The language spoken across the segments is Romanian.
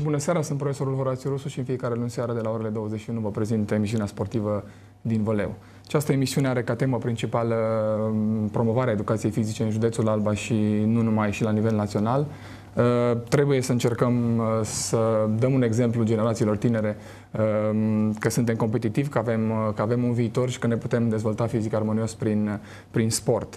Bună seara, sunt profesorul Horațiu Rusu și în fiecare luni seară de la orele 21 vă prezint emisiunea sportivă din Văleu. Această emisiune are ca temă principală promovarea educației fizice în județul Alba și nu numai, și la nivel național. Trebuie să încercăm să dăm un exemplu generațiilor tinere că suntem competitivi, că avem un viitor și că ne putem dezvolta fizic armonios prin sport.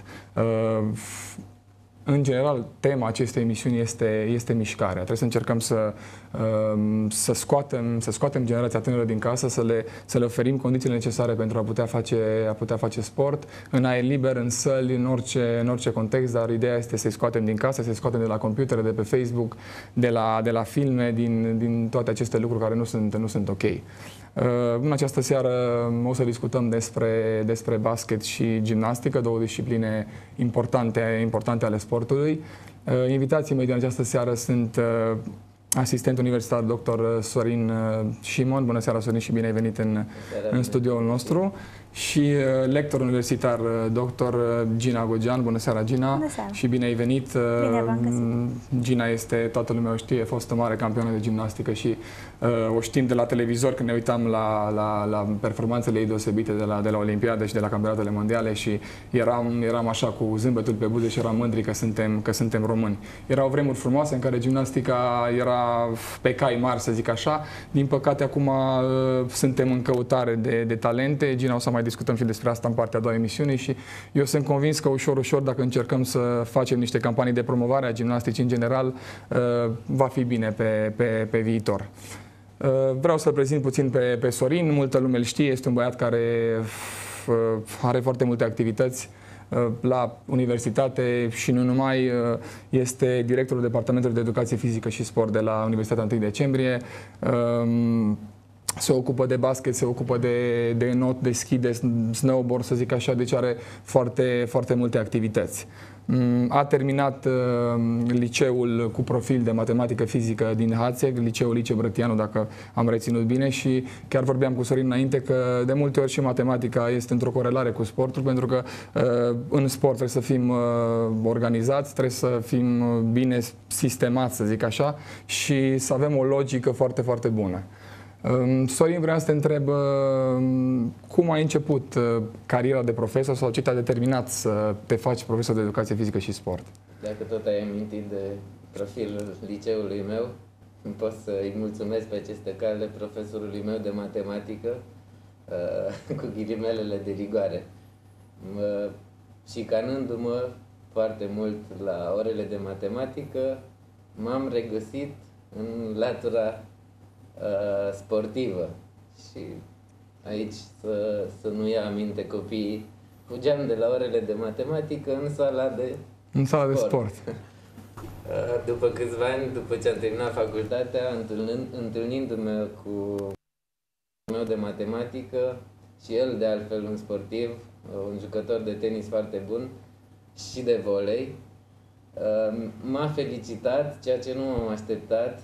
În general, tema acestei emisiuni este mișcarea. Trebuie să încercăm să scoatem generația tânără din casă, să le oferim condițiile necesare pentru a putea face sport, în aer liber, în săli, în orice context, dar ideea este să-i scoatem din casă, să-i scoatem de la computere, de pe Facebook, de la filme, din toate aceste lucruri care nu sunt ok. În această seară o să discutăm despre basket și gimnastică, două discipline importante ale sportului. Invitații mei din această seară sunt asistent universitar dr. Sorin Șimon. Bună seara, Sorin, și bine ai venit în studioul nostru. Și lector universitar dr. Gina Gogean. Bună seara, Gina. Bună seara. Și bine ai venit. Bine v-am găsit. Gina este, toată lumea o știe, fostă mare campioană de gimnastică și o știm de la televizor când ne uitam la performanțele ei deosebite de la Olimpiade și de la campionatele mondiale și eram așa cu zâmbetul pe buze și eram mândri că suntem români. Erau vremuri frumoase în care gimnastica era pe cai mari, să zic așa. Din păcate, acum suntem în căutare de talente. Gina, o să mai discutăm și despre asta în partea a doua emisiunii și eu sunt convins că ușor, dacă încercăm să facem niște campanii de promovare a gimnasticii în general, va fi bine pe viitor. Vreau să-l prezint puțin pe Sorin. Multă lume îl știe, este un băiat care are foarte multe activități la universitate și nu numai. Este directorul Departamentului de Educație Fizică și Sport de la Universitatea 1 Decembrie. Se ocupă de basket, se ocupă de not, de ski, de snowboard, să zic așa, deci are foarte multe activități. A terminat liceul cu profil de matematică fizică din Hațeg, liceul Lice Brătianu, dacă am reținut bine, și chiar vorbeam cu Sorin înainte că de multe ori și matematica este într-o corelare cu sportul, pentru că în sport trebuie să fim organizați, trebuie să fim bine sistemați, să zic așa, și să avem o logică foarte bună. Sorin, vreau să te întreb cum ai început cariera de profesor sau ce te-a determinat să te faci profesor de educație fizică și sport? Dacă tot ai amintit de profilul liceului meu, pot să-i mulțumesc pe aceste cale profesorului meu de matematică cu ghilimelele de rigoare. Șicanându-mă foarte mult la orele de matematică, m-am regăsit în latura sportivă și aici să nu ia aminte copiii, fugeam de la orele de matematică în sala de sport. După câțiva ani, după ce am terminat facultatea, întâlnindu-mă cu meu de matematică și el de altfel un sportiv, un jucător de tenis foarte bun și de volei, m-a felicitat, ceea ce nu m-am așteptat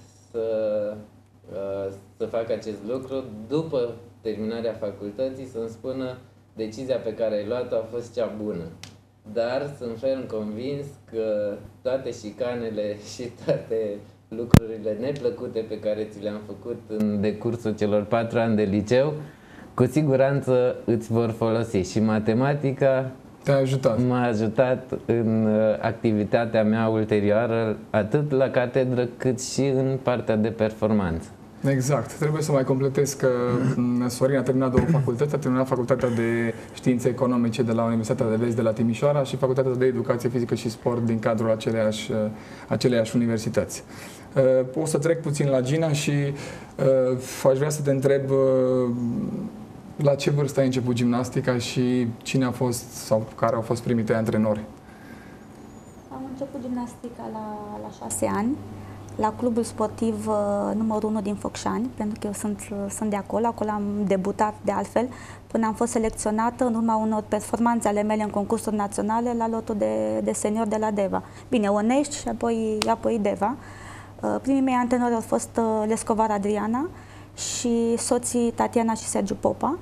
să fac acest lucru, după terminarea facultății, să-mi spună decizia pe care ai luat-o a fost cea bună. Dar sunt ferm convins că toate șicanele și toate lucrurile neplăcute pe care ți le-am făcut în decursul celor 4 ani de liceu, cu siguranță îți vor folosi. Și matematica m-a ajutat în activitatea mea ulterioară, atât la catedră cât și în partea de performanță. Exact. Trebuie să mai completez că Sorin a terminat două facultăți. A terminat Facultatea de Științe Economice de la Universitatea de Vest de la Timișoara și Facultatea de Educație Fizică și Sport din cadrul aceleiași universități. O să trec puțin la Gina și aș vrea să te întreb la ce vârstă ai început gimnastica și cine a fost sau care au fost primii tăi antrenori? Am început gimnastica la 6 ani, la clubul sportiv numărul 1 din Focșani, pentru că eu sunt de acolo. Acolo am debutat de altfel, până am fost selecționată în urma unor performanțe ale mele în concursuri naționale la lotul de senior de la Deva. Bine, Onești și apoi Deva. Primii mei antrenori au fost Lescovar Adriana și soții Tatiana și Sergiu Popa.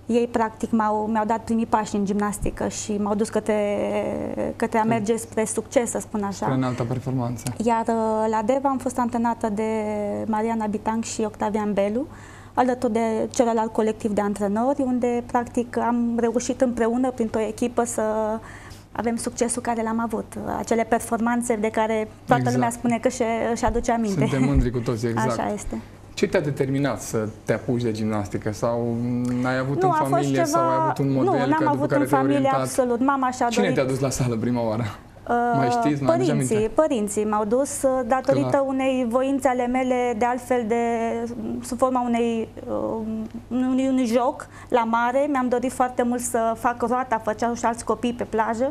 Ei, practic, mi-au dat primii pași în gimnastică și m-au dus către a merge spre succes, să spun așa. Spre înaltă performanță. Iar la Deva am fost antrenată de Mariana Bitang și Octavian Belu, alături de celălalt colectiv de antrenori, unde, practic, am reușit împreună, printr-o echipă, să avem succesul care l-am avut. Acele performanțe de care toată lumea spune că își aduce aminte. Suntem mândri cu toți, exact. Așa este. Ce te-a determinat să te apuci de gimnastică? Sau ai avut în familie sau ai avut un model Nu, n-am avut în familie, absolut. Mama și-a dorit. Cine te-a dus la sală prima oară? Mai știți? Părinții m-au dus datorită unei voințe ale mele, de altfel, sub forma unui joc la mare. Mi-am dorit foarte mult să fac roata, făceau și alți copii pe plajă.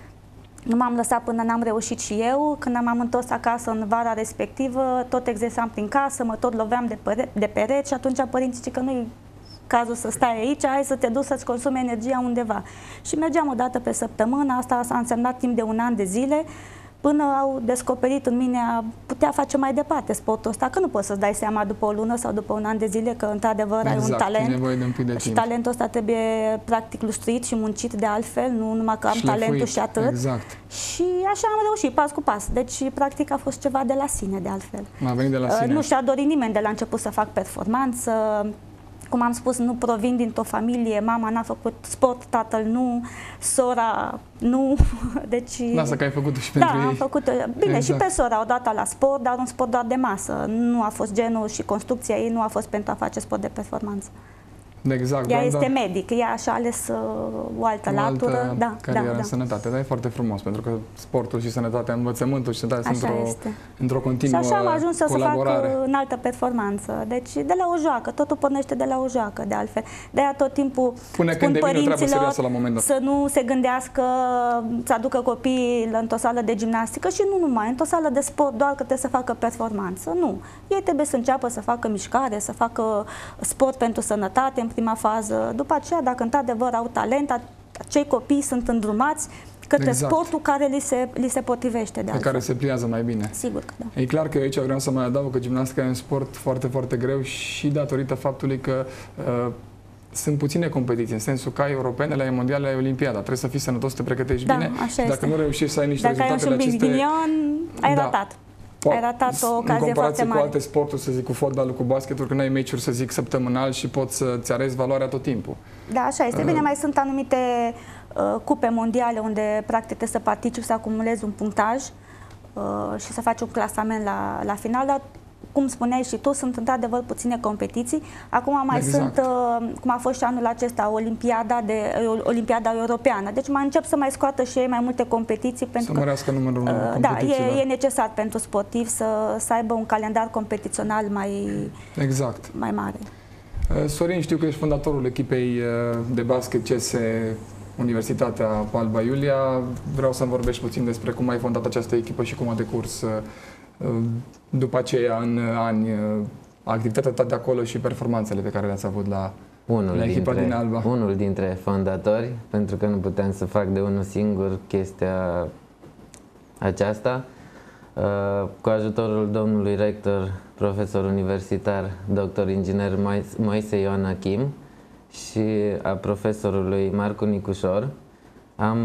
Nu m-am lăsat până n-am reușit și eu. Când m-am întors acasă în vara respectivă, tot exersam prin casă, mă tot loveam de pereți și atunci părinții zic că nu-i cazul să stai aici, hai să te duci să-ți consumi energia undeva. Și mergeam o dată pe săptămână, asta a însemnat timp de 1 an de zile, până au descoperit în mine a putea face mai departe sportul ăsta, că nu poți să-ți dai seama după o lună sau după 1 an de zile că într-adevăr ai un talent și talentul ăsta trebuie practic lustruit și muncit de altfel, nu numai că am talentul și atât. Exact. Și așa am reușit, pas cu pas. Deci practic a fost ceva de la sine de altfel. A venit de la sine. Nu și-a dorit nimeni de la început să fac performanță. Cum am spus, nu provin dintr-o familie, mama n-a făcut sport, tatăl nu, sora nu, deci... Lasă că ai făcut-o și pentru ei. Da, am făcut bine, exact. Și pe sora o dată la sport, dar un sport doar de masă. Nu a fost genul și construcția ei nu a fost pentru a face sport de performanță. Exact. Ea este medic, ea și-a ales o altă latură. Carieră în sănătate, dar e foarte frumos, pentru că sportul și sănătatea, învățământul și sănătatea sunt într-o continuă colaborare. Și așa am ajuns să fac în altă performanță. Deci de la o joacă, totul pornește de la o joacă, de altfel. De-aia tot timpul spun părinților să nu se gândească să aducă copiii într-o sală de gimnastică și nu numai, într-o sală de sport, doar că trebuie să facă performanță. Nu. Ei trebuie să înceapă să facă mișcare, să facă sport pentru sănătate în prima fază. După aceea, dacă într-adevăr au talent, acei copii sunt îndrumați către sportul care li se potrivește de altfel. Care se pliază mai bine. Sigur că da. E clar că aici vreau să mai adaug că gimnastica e un sport foarte, foarte greu și datorită faptului că sunt puține competiții, în sensul că ai europene, ai mondiale, ai olimpiada. Trebuie să fii sănătos, să te pregătești bine. Și dacă nu reușești să ai niște rezultate de aceste... ai ratat. Ai ratat o ocazie foarte mare. Cu alte sporturi, să zic, cu fotbalul, cu basketul, când ai meciuri, să zic, săptămânal și poți să-ți arăți valoarea tot timpul. Da, așa este. Bine, mai sunt anumite cupe mondiale unde, practic, trebuie să participi, să acumulezi un punctaj și să faci un clasament la final, dar cum spuneai și tu, sunt într-adevăr puține competiții. Acum mai sunt, cum a fost și anul acesta, Olimpiada Europeană. Deci mai încep să mai scoată și ei mai multe competiții. Pentru să mărească numărul competițiilor. Da, e necesar pentru sportiv să aibă un calendar competițional mai mare. Sorin, știu că ești fondatorul echipei de basket CS Universitatea Alba Iulia. Vreau să-mi vorbești puțin despre cum ai fondat această echipă și cum a decurs după aceea, în ani, activitatea ta de acolo și performanțele pe care le-ați avut la echipa din Alba. Unul dintre fondatori, pentru că nu puteam să fac de unul singur chestia aceasta. Cu ajutorul domnului rector, profesor universitar, doctor inginer Moise Ioan Achim și a profesorului Marcu Nicușor, am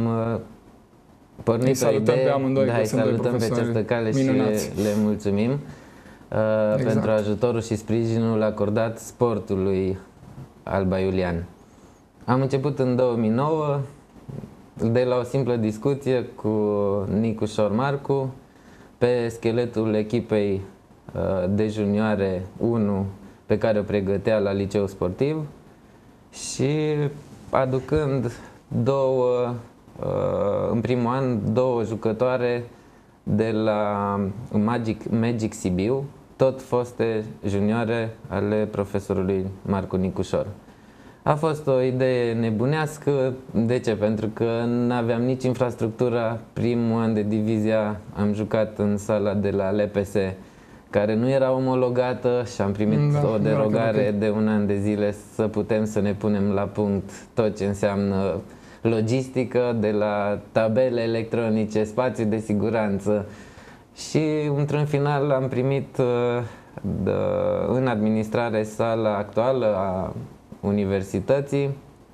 pornit o idee, pe amândoi, da, îi salutăm pe această cale minunați. Și le mulțumim pentru ajutorul și sprijinul acordat sportului Alba Iulian. Am început în 2009 de la o simplă discuție cu Nicușor Marcu pe scheletul echipei de junioare 1 pe care o pregătea la liceu sportiv și aducând în primul an două jucătoare de la Magic Sibiu, tot foste junioare ale profesorului Marcu Nicușor. A fost o idee nebunească. De ce? Pentru că nu aveam nici infrastructura. Primul an de divizia am jucat în sala de la LPS, care nu era omologată, și am primit o derogare de 1 an de zile să putem să ne punem la punct tot ce înseamnă logistică, de la tabele electronice, spații de siguranță. Și într-un final am primit în administrare sala actuală a universității,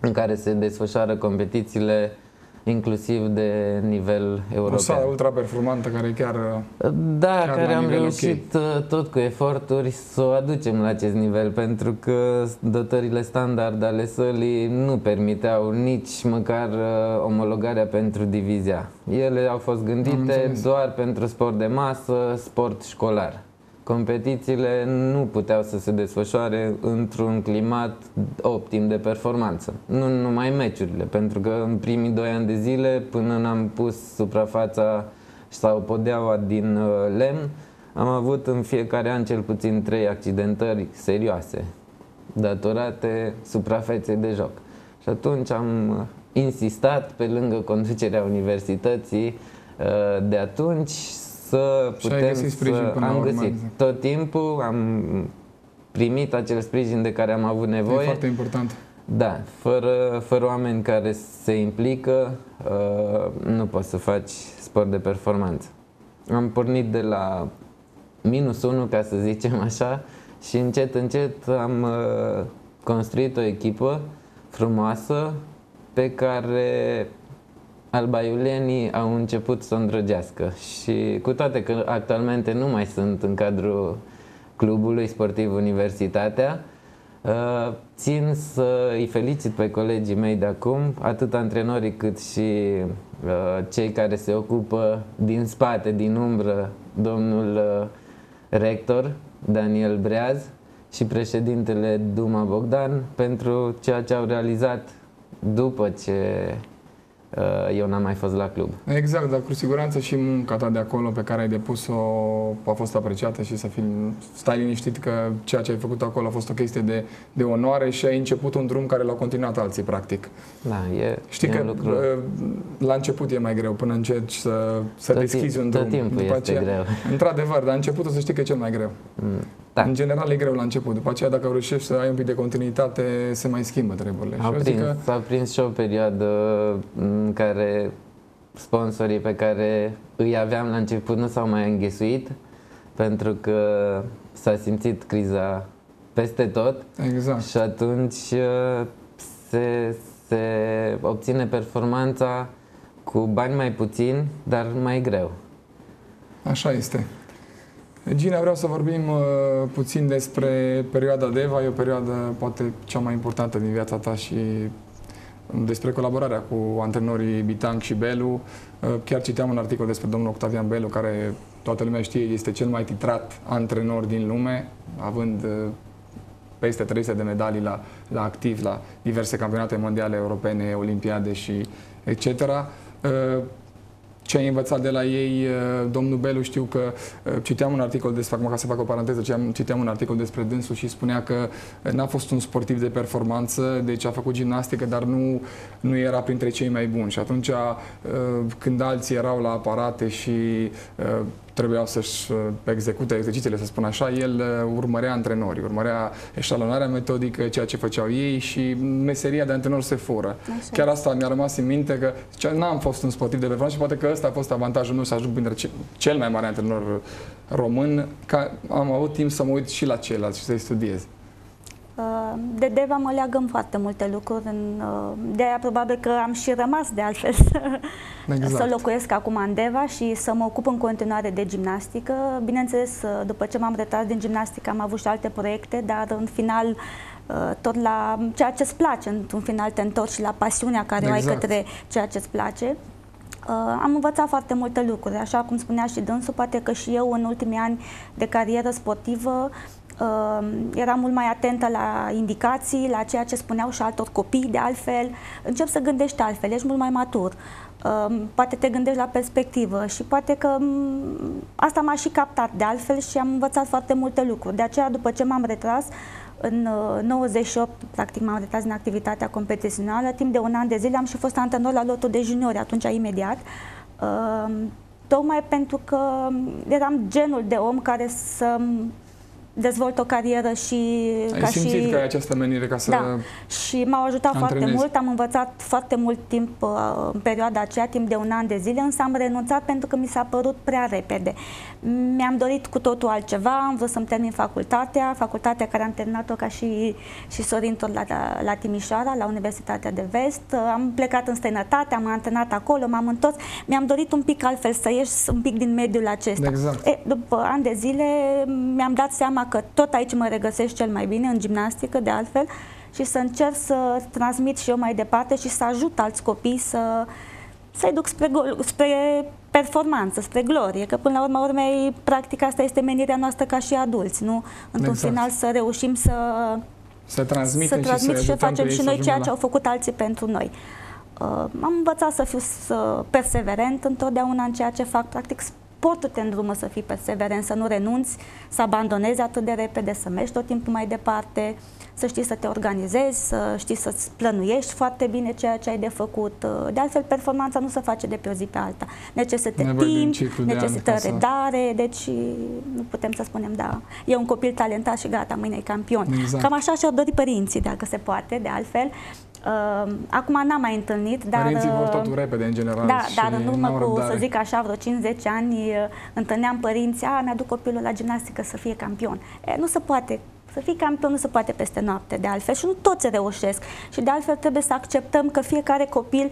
în care se desfășoară competițiile inclusiv de nivel european. O sală ultra-performantă care chiar care am reușit tot cu eforturi să o aducem la acest nivel, pentru că dotările standard ale sălii nu permiteau nici măcar omologarea pentru divizia. Ele au fost gândite doar pentru sport de masă, sport școlar. Competițiile nu puteau să se desfășoare într-un climat optim de performanță. Nu numai meciurile, pentru că în primii 2 ani de zile, până n-am pus suprafața sau podeaua din lemn, am avut în fiecare an cel puțin 3 accidentări serioase, datorate suprafeței de joc. Și atunci am insistat, pe lângă conducerea universității de atunci, să putem am găsit tot timpul, am primit acel sprijin de care am avut nevoie. E foarte important. Da, fără oameni care se implică, nu poți să faci sport de performanță. Am pornit de la -1, ca să zicem așa, și încet, încet am construit o echipă frumoasă pe care albaiulienii au început să o îndrăgească. Și cu toate că actualmente nu mai sunt în cadrul clubului sportiv Universitatea, țin să îi felicit pe colegii mei de acum, atât antrenorii cât și cei care se ocupă din spate, din umbră, domnul rector Daniel Breaz și președintele Duma Bogdan, pentru ceea ce au realizat după ce eu n-am mai fost la club. Exact, dar cu siguranță și munca ta de acolo pe care ai depus-o a fost apreciată și stai liniștit că ceea ce ai făcut acolo a fost o chestie de onoare și ai început un drum care l-au continuat alții, practic. Da, Știi că lucru. La început e mai greu, până încerci să deschizi un drum. Tot timpul după este greu. Într-adevăr, dar începutul să știi că e cel mai greu. Da. În general e greu la început. După aceea, dacă reușești să ai un pic de continuitate, se mai schimbă treburile. S-a prins și o perioadă în care sponsorii pe care îi aveam la început nu s-au mai înghesuit, pentru că s-a simțit criza peste tot. Exact. Și atunci se obține performanța cu bani mai puțini, dar mai greu. Așa este. Gina, vreau să vorbim puțin despre perioada DEVA. E o perioadă poate cea mai importantă din viața ta și despre colaborarea cu antrenorii Bitang și Belu. Chiar citeam un articol despre domnul Octavian Belu, care toată lumea știe, este cel mai titrat antrenor din lume, având peste 300 de medalii la activ, la diverse campionate mondiale, europene, olimpiade și etc. Ce ai învățat de la ei, domnul Belu? Știu că citeam un articol despre, acum ca să fac o paranteză, citeam un articol despre dânsul și spunea că n-a fost un sportiv de performanță, deci a făcut gimnastică, dar nu era printre cei mai buni. Și atunci, când alții erau la aparate și trebuiau să-și execute exercițiile, să spun așa, el urmărea antrenorii, urmărea eșalonarea metodică, ceea ce făceau ei și meseria de antrenor se fură. Așa. Chiar asta mi-a rămas în minte, că n-am fost un sportiv de performanță și poate că ăsta a fost avantajul meu, să ajung printre cel mai mare antrenor român, că am avut timp să mă uit și la ceilalți și să-i studiez. De DEVA mă leagă foarte multe lucruri, de-aia probabil că am și rămas de altfel să locuiesc acum în DEVA și să mă ocup în continuare de gimnastică. Bineînțeles, după ce m-am retras din gimnastică am avut și alte proiecte, dar în final tot la ceea ce îți place, într-un final te întorci la pasiunea care o ai către ceea ce îți place. Am învățat foarte multe lucruri, așa cum spunea și dânsul, poate că și eu în ultimii ani de carieră sportivă eram mult mai atentă la indicații, la ceea ce spuneau și altor copii, de altfel. Încep să gândești altfel, ești mult mai matur. Poate te gândești la perspectivă și poate că asta m-a și captat de altfel și am învățat foarte multe lucruri. De aceea, după ce m-am retras, în 98, practic, m-am retras din activitatea competițională, timp de 1 an de zile am și fost antrenor la lotul de juniori, atunci imediat. Tocmai pentru că eram genul de om care să dezvolt o carieră și... Ai simțit că ai această menire ca să... Da, și m-au ajutat foarte mult, am învățat foarte mult timp în perioada aceea, timp de 1 an de zile, însă am renunțat pentru că mi s-a părut prea repede. Mi-am dorit cu totul altceva, am vrut să-mi termin facultatea care am terminat-o ca și Sorin tot la Timișoara, la Universitatea de Vest. Am plecat în străinătate, am antrenat acolo, m-am întors. Mi-am dorit un pic altfel, să ieși un pic din mediul acesta. Exact. După ani de zile mi-am dat seama că tot aici mă regăsesc cel mai bine, în gimnastică, de altfel, și să încerc să transmit și eu mai departe și să ajut alți copii să-i duc spre performanță, spre glorie, că până la urma urmei, practic asta este menirea noastră ca și adulți, nu? Într-un final să reușim să transmitem și să facem și noi ceea ce au făcut alții pentru noi. Am învățat să fiu perseverent întotdeauna în ceea ce fac, practic sportul te îndrumă să fii perseverent, să nu renunți, să abandonezi atât de repede, să mergi tot timpul mai departe, să știi să te organizezi, să știi să-ți plănuiești foarte bine ceea ce ai de făcut. De altfel, performanța nu se face de pe o zi pe alta. Necesită timp, necesită redare, deci nu putem să spunem, da, e un copil talentat și gata, mâine e campion. Exact. Cam așa și-au dorit părinții, dacă se poate, de altfel. Acum n-am mai întâlnit, dar... Părinții vor totul repede, în general. Da, dar în urmă cu, să zic așa, vreo 5-10 ani, întâlneam părinții, mi-aduc copilul la gimnastică să fie campion. Nu se poate. Să fii campion nu se poate peste noapte, de altfel, și nu toți reușesc. Și de altfel trebuie să acceptăm că fiecare copil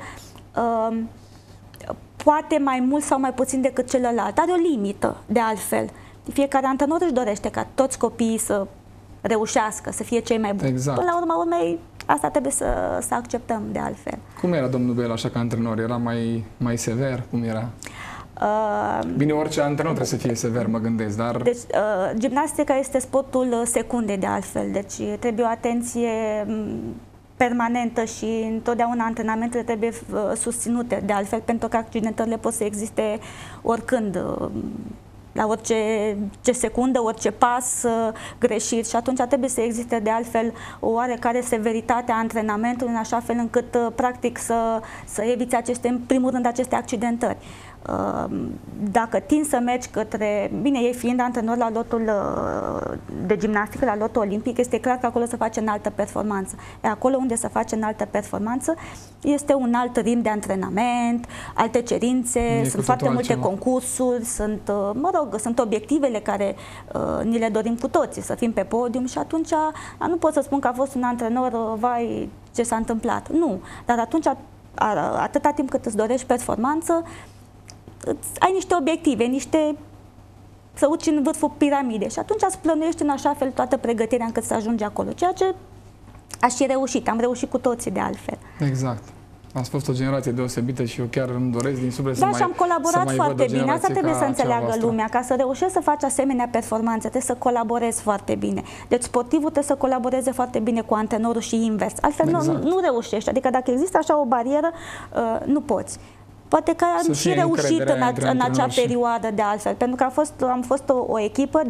poate mai mult sau mai puțin decât celălalt. Are o limită, de altfel. Fiecare antrenor își dorește ca toți copiii să reușească, să fie cei mai buni. Exact. Până la urma urmei, asta trebuie să acceptăm, de altfel. Cum era domnul Belu așa ca antrenor? Era mai sever? Cum era? Bine, orice antrenor trebuie să fie sever, mă gândesc, dar... Deci, gimnastica este sportul secundei, de altfel, deci trebuie o atenție permanentă și întotdeauna antrenamentele trebuie susținute, de altfel, pentru că accidentările pot să existe oricând, la orice secundă, orice pas greșit, și atunci trebuie să existe de altfel o oarecare severitate a antrenamentului, în așa fel încât practic să eviți în primul rând aceste accidentări. Dacă tin să mergi către, bine, ei fiind antrenor la lotul de gimnastică, la lotul olimpic, este clar că acolo se face înaltă performanță. Acolo unde se face înaltă performanță este un alt ritm de antrenament, alte cerințe, sunt foarte multe concursuri, sunt obiectivele care ni le dorim cu toții, să fim pe podium, și atunci nu pot să spun că a fost un antrenor, vai, ce s-a întâmplat. Nu, dar atunci, atâta timp cât îți dorești performanță, ai niște obiective, să urci în vârful piramidei, și atunci îți plănuiești în așa fel toată pregătirea încât să ajungi acolo, ceea ce aș și reușit, am reușit cu toții, de altfel. Exact. Ați fost o generație deosebită și eu chiar îmi doresc din suflet să mai și am colaborat foarte bine, asta trebuie să înțeleagă lumea, ca să reușești să faci asemenea performanțe, trebuie să colaborezi foarte bine. Deci sportivul trebuie să colaboreze foarte bine cu antrenorul și invers, altfel nu reușești, adică dacă există așa o barieră, nu poți. Poate că am și reușit în acea perioadă, de altfel, pentru că am fost o echipă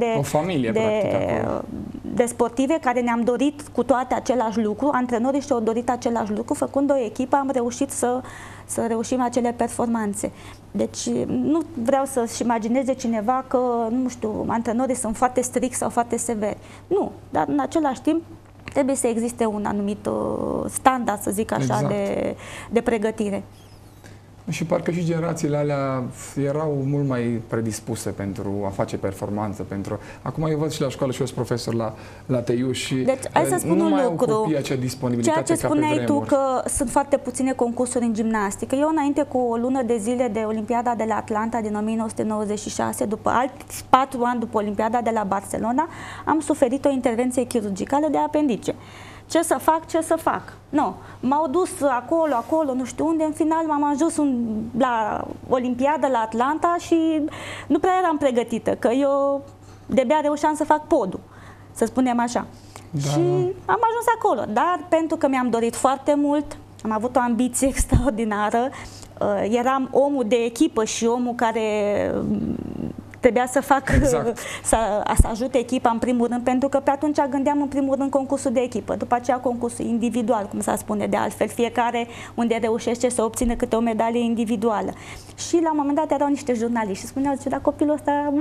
de sportive care ne-am dorit cu toate același lucru, antrenorii și-au dorit același lucru, făcând o echipă am reușit să reușim acele performanțe. Deci nu vreau să-și imagineze cineva că, nu știu, antrenorii sunt foarte stricți sau foarte severi. Nu, dar în același timp trebuie să existe un anumit standard, să zic așa, de pregătire. Și parcă și generațiile alea erau mult mai predispuse pentru a face performanță. Acum eu văd și la școală și eu sunt profesor la TIU și deci, hai să spun un lucru. Ceea ce spuneai tu, că sunt foarte puține concursuri în gimnastică. Eu, înainte cu o lună de zile de Olimpiada de la Atlanta din 1996, după alți 4 ani după Olimpiada de la Barcelona, am suferit o intervenție chirurgicală de apendice. Ce să fac? Nu. M-au dus acolo, nu știu unde, în final m-am ajuns la Olimpiada, la Atlanta, și nu prea eram pregătită, că eu de-abia reușeam să fac podul, să spunem așa. Da. Și am ajuns acolo, dar pentru că mi-am dorit foarte mult, am avut o ambiție extraordinară, eram omul de echipă și omul care trebuia să fac, să ajute echipa în primul rând, pentru că pe atunci gândeam în primul rând concursul de echipă, după aceea concursul individual, cum s-a spune, de altfel, fiecare unde reușește să obțină câte o medalie individuală. Și la un moment dat erau niște jurnaliști și spuneau, dar copilul ăsta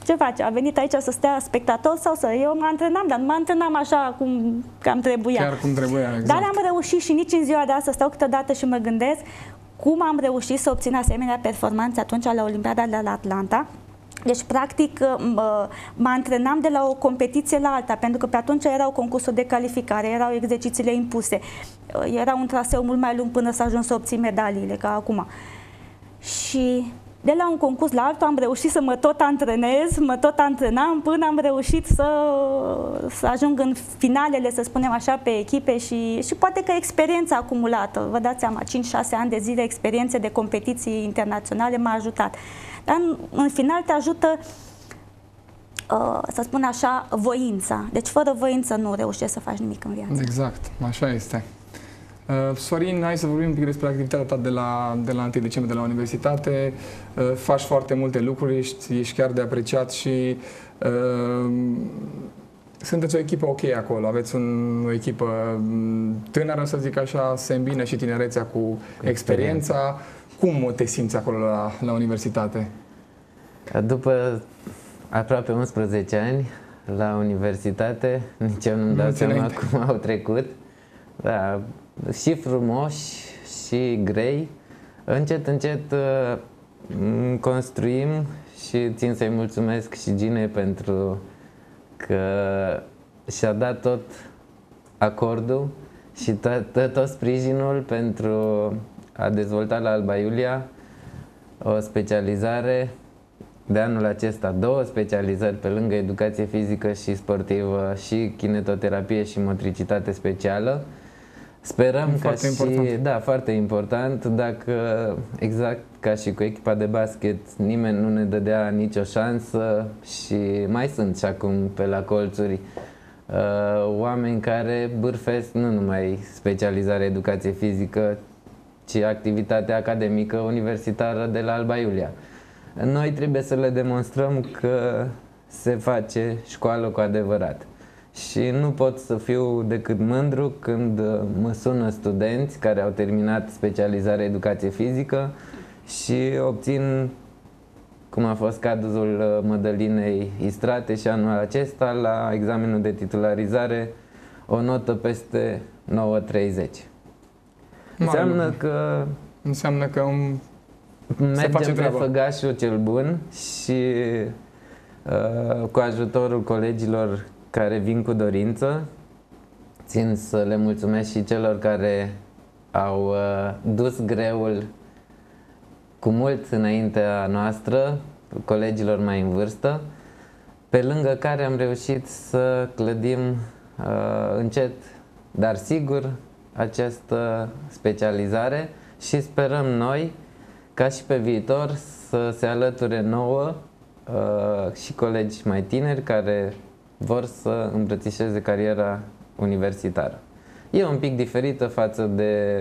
ce face? A venit aici să stea spectator sau să... Eu mă antrenam, dar nu mă antrenam așa cum cam trebuia. Chiar cum trebuia, exact. Dar am reușit și nici în ziua de astăzi stau câteodată și mă gândesc cum am reușit să obțin asemenea performanțe atunci la Olimpiada de la Atlanta. Deci, practic, mă antrenam de la o competiție la alta, pentru că pe atunci erau concursuri de calificare, erau exercițiile impuse, era un traseu mult mai lung până să ajung să obțin medaliile, ca acum. Și de la un concurs la altul am reușit să mă tot antrenez, mă tot antrenam până am reușit să ajung în finalele, să spunem așa, pe echipe și poate că experiența acumulată, vă dați seama, 5-6 ani de zile experiențe de competiții internaționale m-a ajutat. Dar în final te ajută, să spun așa, voința. Deci fără voință nu reușești să faci nimic în viață. Exact, așa este. Sorin, hai să vorbim un pic despre activitatea ta de la 1 decembrie de la universitate. Faci foarte multe lucruri, ești chiar de apreciat și sunteți o echipă ok acolo. Aveți o echipă tânără, să zic așa, se îmbină și tinerețea cu experiența. Cum te simți acolo la universitate? După aproape 11 ani la universitate, nici eu nu-mi dau seama cum au trecut. Da, și frumoși și grei. Încet, încet construim și țin să-i mulțumesc și Ginei pentru că și-a dat tot acordul și tot sprijinul pentru a dezvolta la Alba Iulia o specializare de anul acesta, 2 specializări pe lângă educație fizică și sportivă și kinetoterapie și motricitate specială. Sperăm că foarte important, dacă exact ca și cu echipa de basket nimeni nu ne dădea nicio șansă și mai sunt și acum pe la colțuri oameni care bârfesc nu numai specializarea educație fizică, ci activitatea academică universitară de la Alba Iulia. Noi trebuie să le demonstrăm că se face școală cu adevărat. Și nu pot să fiu decât mândru când mă sună studenți care au terminat specializarea educație fizică și obțin, cum a fost cazul Mădălinei Istrate și anul acesta, la examenul de titularizare, o notă peste 9,30. Înseamnă că mergem pe făgașul cel bun și cu ajutorul colegilor care vin cu dorință, țin să le mulțumesc și celor care au dus greul cu mult înaintea noastră, colegilor mai în vârstă, pe lângă care am reușit să clădim încet, dar sigur, această specializare și sperăm noi, ca și pe viitor, să se alăture nouă și colegi mai tineri care vor să îmbrățișeze cariera universitară. E un pic diferită față de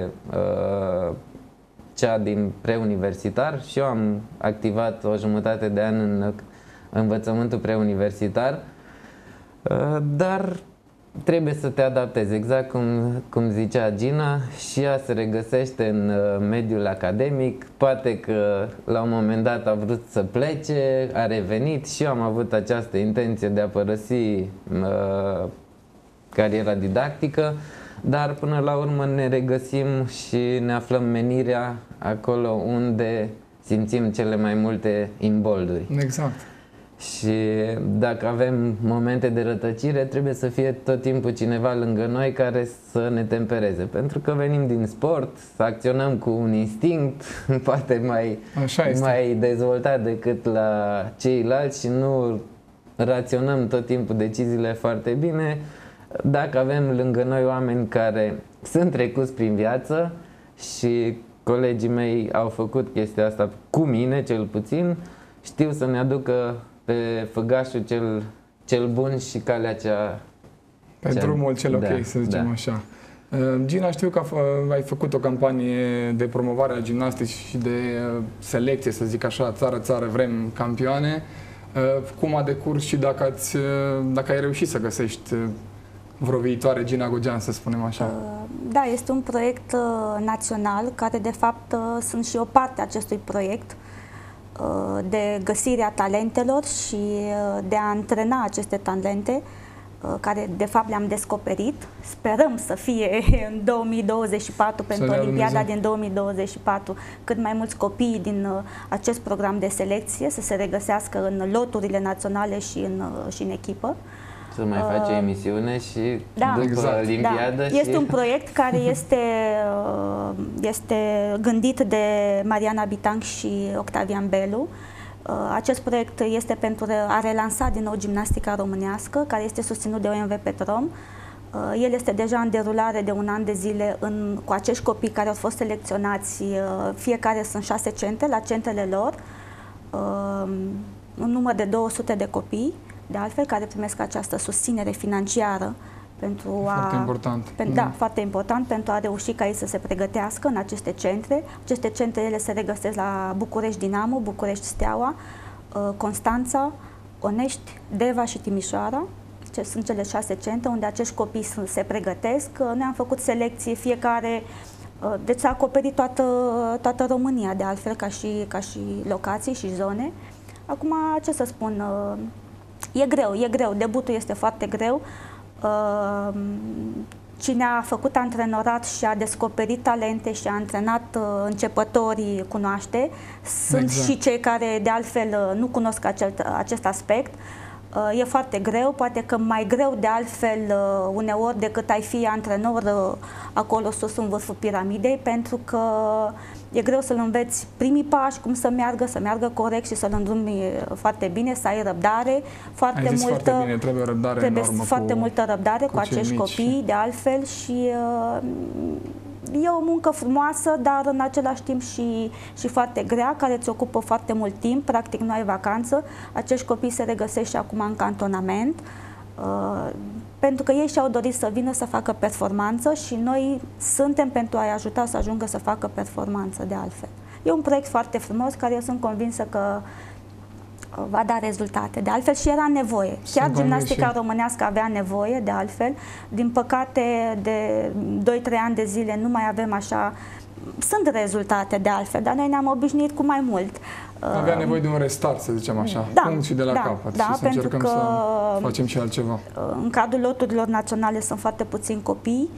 cea din preuniversitar și eu am activat o jumătate de an în învățământul preuniversitar, dar trebuie să te adaptezi, exact cum zicea Gina, și ea se regăsește în mediul academic. Poate că la un moment dat a vrut să plece, a revenit și eu am avut această intenție de a părăsi cariera didactică, dar până la urmă ne regăsim și ne aflăm menirea acolo unde simțim cele mai multe imbolduri. Exact. Și dacă avem momente de rătăcire, trebuie să fie tot timpul cineva lângă noi care să ne tempereze. Pentru că venim din sport, să acționăm cu un instinct poate mai dezvoltat decât la ceilalți și nu raționăm tot timpul deciziile foarte bine. Dacă avem lângă noi oameni care sunt trecuți prin viață și colegii mei au făcut chestia asta cu mine, cel puțin, știu să ne aducă pe făgașul cel bun și calea cea... Pe drumul cel ok, să zicem așa. Gina, știu că ai făcut o campanie de promovare a gimnasticii și de selecție, să zic așa, țară-țară, vrem campioane. Cum a decurs și dacă ai reușit să găsești vreo viitoare Gina Gogean, să spunem așa? Da, este un proiect național care, de fapt, sunt și o parte a acestui proiect. de găsirea talentelor și de a antrena aceste talente care de fapt le-am descoperit. Sperăm să fie în 2024, pentru Olimpiada din 2024, cât mai mulți copii din acest program de selecție să se regăsească în loturile naționale și în echipă. Să mai face emisiune și după exact. Olimpiadă. Este un proiect care este gândit de Mariana Bitang și Octavian Belu. Acest proiect este pentru a relansa din nou gimnastica românească, care este susținut de OMV Petrom. El este deja în derulare de un an de zile cu acești copii care au fost selecționați. Fiecare sunt 6 centre, la centrele lor, un număr de 200 de copii, de altfel, care primesc această susținere financiară pentru foarte important. Da, foarte important pentru a reuși ca ei să se pregătească în aceste centre. Aceste centre ele se regăsesc la București Dinamo, București Steaua, Constanța, Onești, Deva și Timișoara. Sunt cele 6 centre unde acești copii se pregătesc. Noi am făcut selecție fiecare, deci s-a acoperit toată România, de altfel, ca și locații și zone. Acum, ce să spun, e greu, debutul este foarte greu. Cine a făcut antrenorat și a descoperit talente și a antrenat începătorii cunoaște. Sunt și cei care de altfel nu cunosc acest aspect. E foarte greu, poate că mai greu de altfel uneori decât ai fi antrenor acolo sus în vârful piramidei, pentru că e greu să-l înveți primii pași, cum să meargă corect și să-l îndrumi foarte bine, să ai răbdare, foarte multă răbdare cu acești copii, de altfel, și e o muncă frumoasă, dar în același timp și foarte grea, care îți ocupă foarte mult timp, practic nu ai vacanță. Acești copii se regăsesc și acum în cantonament, pentru că ei și-au dorit să vină să facă performanță și noi suntem pentru a-i ajuta să ajungă să facă performanță, de altfel. E un proiect foarte frumos, care eu sunt convinsă că va da rezultate. De altfel și era nevoie. Chiar gimnastica românească avea nevoie, de altfel. Din păcate, de 2-3 ani de zile nu mai avem așa. Sunt rezultate, de altfel, dar noi ne-am obișnuit cu mai mult. Avea nevoie de un restart, să zicem așa, punct și de la capăt, și să încercăm să facem și altceva. În cadrul loturilor naționale sunt foarte puțini copii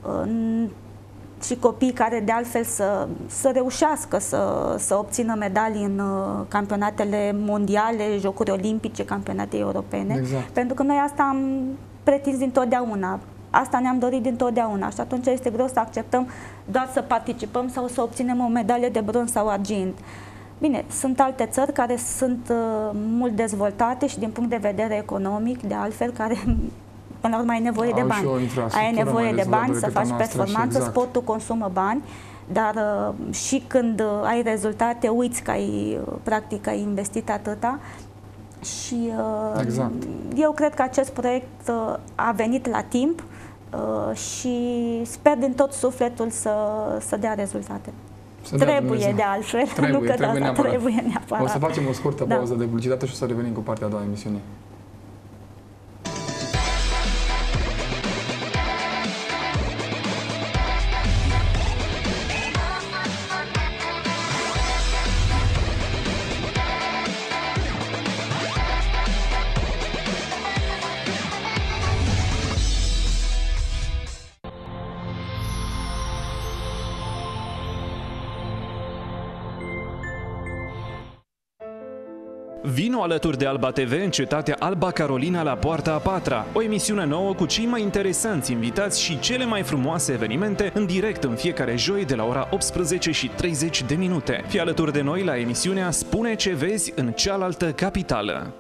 și copii care de altfel să reușească să obțină medalii în campionatele mondiale, jocuri olimpice, campionate europene. Exact. Pentru că noi asta am pretins dintotdeauna. Asta ne-am dorit dintotdeauna și atunci este greu să acceptăm doar să participăm sau să obținem o medalie de bronz sau argint. Bine, sunt alte țări care sunt mult dezvoltate și din punct de vedere economic, de altfel, care până la urmă ai nevoie de bani. Ai nevoie de bani să faci performanță, sportul consumă bani, dar și când ai rezultate, uiți că practic ai investit atâta. Și eu cred că acest proiect a venit la timp și sper din tot sufletul să dea rezultate. Trebuie, de altfel. Trebuie neapărat. O să facem o scurtă pauză de publicitate și o să revenim cu partea a doua a emisiunii. Vino alături de Alba TV în cetatea Alba Carolina la Poarta a Patra. O emisiune nouă cu cei mai interesanți invitați și cele mai frumoase evenimente în direct în fiecare joi de la ora 18:30. Fii alături de noi la emisiunea Spune ce vezi în cealaltă capitală.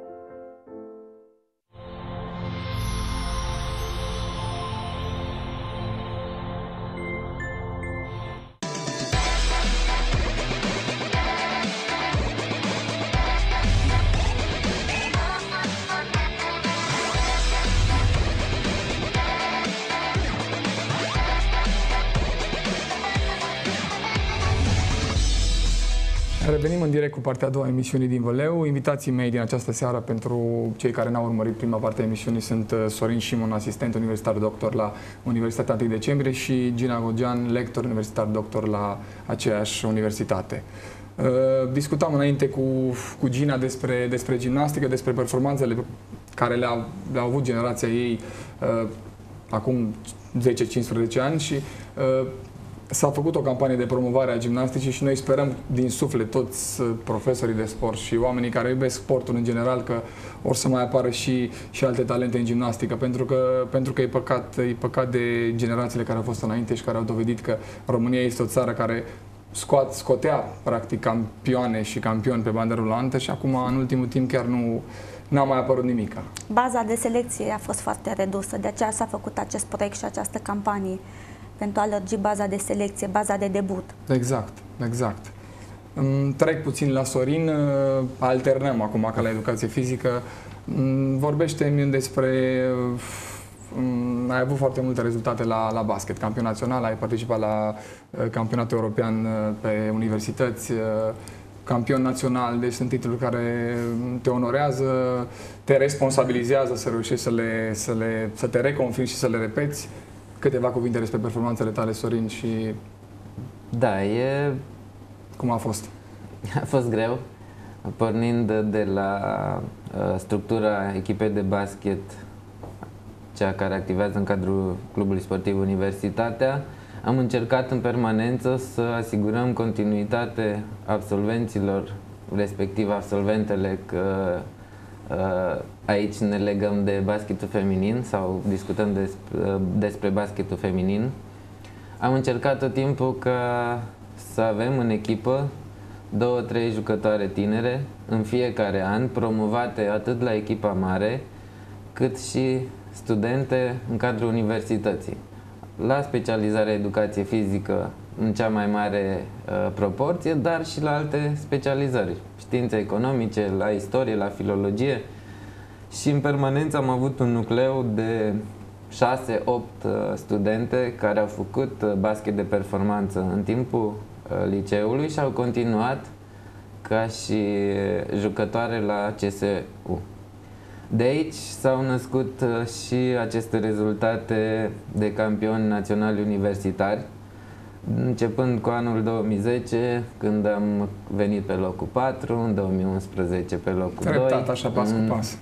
Revenim în direct cu partea a doua a emisiunii din Văleu. Invitații mei din această seară, pentru cei care n-au urmărit prima parte a emisiunii, sunt Sorin Șimon, asistent universitar doctor la Universitatea 1 Decembrie, și Gina Gogean, lector universitar doctor la aceeași universitate. Discutam înainte cu Gina despre gimnastică, despre performanțele care le-a avut generația ei acum 10-15 ani și s-a făcut o campanie de promovare a gimnasticii și noi sperăm din suflet, toți profesorii de sport și oamenii care iubesc sportul în general, că or să mai apară și alte talente în gimnastică, pentru că e păcat de generațiile care au fost înainte și care au dovedit că România este o țară care scotea practic campioane și campioni pe bandă rulantă și acum în ultimul timp chiar n-a mai apărut nimic. Baza de selecție a fost foarte redusă, de aceea s-a făcut acest proiect și această campanie pentru a lărgi baza de selecție, baza de debut. Exact. Trec puțin la Sorin, alternăm acum ca la educație fizică. Vorbește-mi despre... Ai avut foarte multe rezultate la basket, campion național, ai participat la campionatul european pe universități, campion național, deci sunt titluri care te onorează, te responsabilizează să reușești să te reconfirmi și să le repeți. Câteva cuvinte despre performanțele tale, Sorin, și Da, cum a fost? a fost greu, pornind de la structura echipei de basket, cea care activează în cadrul clubului sportiv Universitatea. Am încercat în permanență să asigurăm continuitate absolvenților, respectiv absolventele, că aici ne legăm de basketul feminin sau discutăm despre basketul feminin. Am încercat tot timpul să avem în echipă 2-3 jucătoare tinere în fiecare an, promovate atât la echipa mare, cât și studente în cadrul universității. La specializarea educație fizică în cea mai mare proporție, dar și la alte specializări, științe economice, la istorie, la filologie. Și în permanență am avut un nucleu de 6-8 studente care au făcut basket de performanță în timpul liceului și au continuat ca și jucătoare la CSU. De aici s-au născut și aceste rezultate de campioni naționali universitari, începând cu anul 2010, când am venit pe locul 4, în 2011 pe locul 2. Treptat, așa, pas cu pas.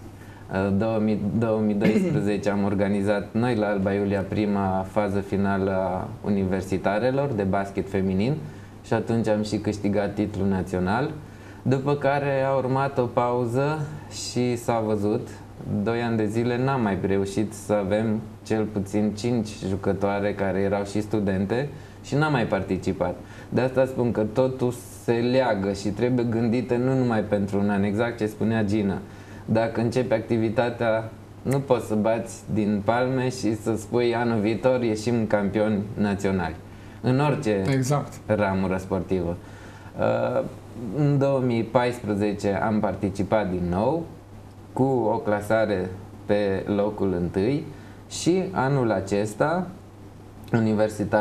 2012 am organizat noi la Alba Iulia prima fază finală a universitarelor de basket feminin și atunci am și câștigat titlul național. După care a urmat o pauză și s-a văzut, 2 ani de zile n-am mai reușit să avem cel puțin 5 jucătoare care erau și studente și n-am mai participat. De asta spun că totul se leagă și trebuie gândită nu numai pentru un an, exact ce spunea Gina. Dacă începi activitatea, nu poți să bați din palme și să spui anul viitor ieșim campioni naționali. În orice ramură sportivă. În 2014 am participat din nou cu o clasare pe locul 1 și anul acesta, universitar